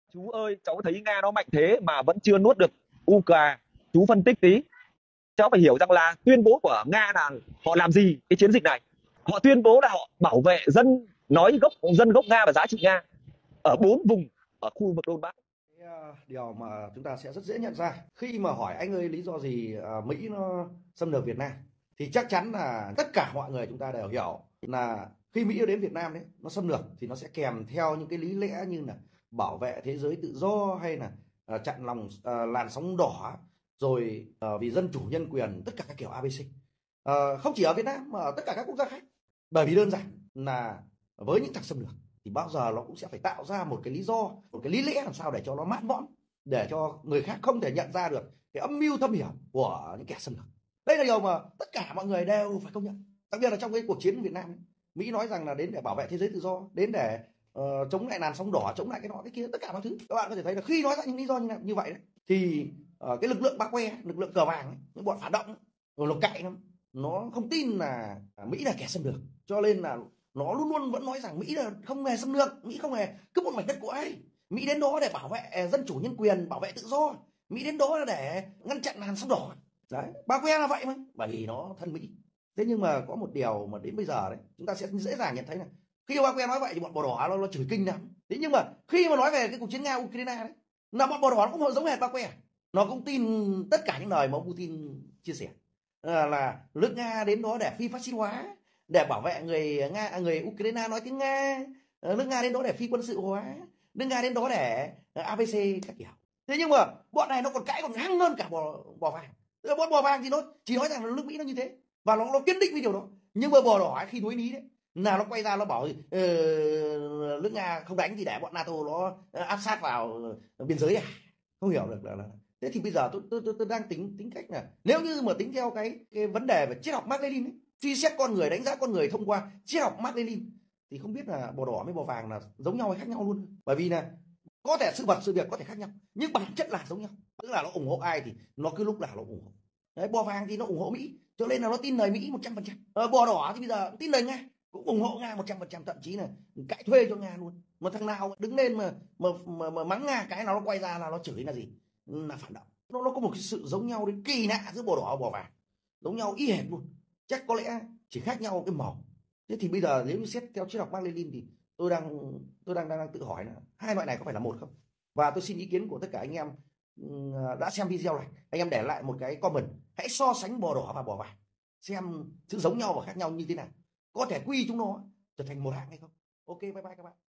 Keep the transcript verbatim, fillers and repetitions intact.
Chú ơi, cháu thấy Nga nó mạnh thế mà vẫn chưa nuốt được Ukraine. Chú phân tích tí. Cháu phải hiểu rằng là tuyên bố của Nga là họ làm gì cái chiến dịch này. Họ tuyên bố là họ bảo vệ dân, nói gốc dân gốc Nga và giá trị Nga ở bốn vùng ở khu vực Donbass. Cái, ờ, điều mà chúng ta sẽ rất dễ nhận ra khi mà hỏi anh ơi lý do gì ờ, Mỹ nó xâm lược Việt Nam, thì chắc chắn là tất cả mọi người chúng ta đều hiểu là khi Mỹ đến Việt Nam đấy nó xâm lược thì nó sẽ kèm theo những cái lý lẽ như là bảo vệ thế giới tự do, hay là ờ, chặn lòng ờ, làn sóng đỏ, rồi ờ, vì dân chủ nhân quyền, tất cả các kiểu a bê xê. Ờ, không chỉ ở Việt Nam mà ở tất cả các quốc gia khác, bởi vì đơn giản là với những thằng xâm lược thì bao giờ nó cũng sẽ phải tạo ra một cái lý do, một cái lý lẽ làm sao để cho nó mãn mõm, để cho người khác không thể nhận ra được cái âm mưu thâm hiểm của những kẻ xâm lược. Đây là điều mà tất cả mọi người đều phải công nhận, đặc biệt là trong cái cuộc chiến Việt Nam ấy. Mỹ nói rằng là đến để bảo vệ thế giới tự do, đến để uh, chống lại làn sóng đỏ, chống lại cái nọ cái kia, tất cả mọi thứ. Các bạn có thể thấy là khi nói ra những lý do như, như vậy đấy, thì uh, cái lực lượng ba que, lực lượng cờ vàng ấy, những bọn phản động ấy, rồi nó cậy lắm, nó không tin là Mỹ là kẻ xâm lược, cho nên là nó luôn luôn vẫn nói rằng Mỹ là không hề xâm lược, Mỹ không hề cướp một mảnh đất của ai, Mỹ đến đó để bảo vệ dân chủ nhân quyền, bảo vệ tự do, Mỹ đến đó là để ngăn chặn làn sóng đỏ. Đấy, ba que là vậy mà, bởi vì nó thân Mỹ. Thế nhưng mà có một điều mà đến bây giờ đấy chúng ta sẽ dễ dàng nhận thấy là khi ba que nói vậy thì bọn bò đỏ nó, nó chửi kinh lắm. Thế nhưng mà khi mà nói về cái cuộc chiến Nga Ukraine đấy, là bọn bò đỏ nó cũng giống hệt ba que, nó cũng tin tất cả những lời mà ông Putin chia sẻ, là, là nước Nga đến đó để phi phát xít hóa, để bảo vệ người Nga, người Ukraine nói tiếng Nga, nước Nga đến đó để phi quân sự hóa, nước Nga đến đó để a bê xê các kiểu. Thế nhưng mà bọn này nó còn cãi còn hăng hơn cả bò bò vàng. Bọn bò vàng thì nó chỉ nói rằng là nước Mỹ nó như thế và nó nó kiên định với điều đó, nhưng mà bò đỏ khi đối lý đấy là nó quay ra nó bảo uh, nước Nga không đánh thì để bọn NATO nó áp sát vào biên giới à. Không hiểu được là, là thế thì bây giờ tôi tôi tôi, tôi đang tính tính cách là nếu như mà tính theo cái cái vấn đề về triết học Mác Lênin ấy, suy xét con người, đánh giá con người thông qua triết học Mác Lênin, thì không biết là bò đỏ với bò vàng là giống nhau hay khác nhau luôn. Bởi vì là có thể sự vật sự việc có thể khác nhau nhưng bản chất là giống nhau, tức là nó ủng hộ ai thì nó cứ lúc nào nó ủng hộ. Đấy, bò vàng thì nó ủng hộ Mỹ cho nên là nó tin lời Mỹ một trăm phần trăm. Ờ, bò đỏ thì bây giờ tin lời Nga, cũng ủng hộ Nga một trăm phần trăm, thậm chí là cãi thuê cho Nga luôn. Mà thằng nào đứng lên mà mà, mà, mà mắng Nga cái nào nó quay ra là nó chửi là gì, là phản động. Nó, nó có một cái sự giống nhau đến kỳ lạ giữa bò đỏ và bò vàng, giống nhau y hệt luôn, chắc có lẽ chỉ khác nhau cái màu. Thế thì bây giờ nếu như xét theo triết học Mác Lênin thì tôi đang tôi đang, đang đang tự hỏi là hai loại này có phải là một không. Và tôi xin ý kiến của tất cả anh em đã xem video này, anh em để lại một cái comment, hãy so sánh bò đỏ và bò vàng xem sự giống nhau và khác nhau như thế nào, có thể quy chúng nó trở thành một hạng hay không. Ok, bye bye các bạn.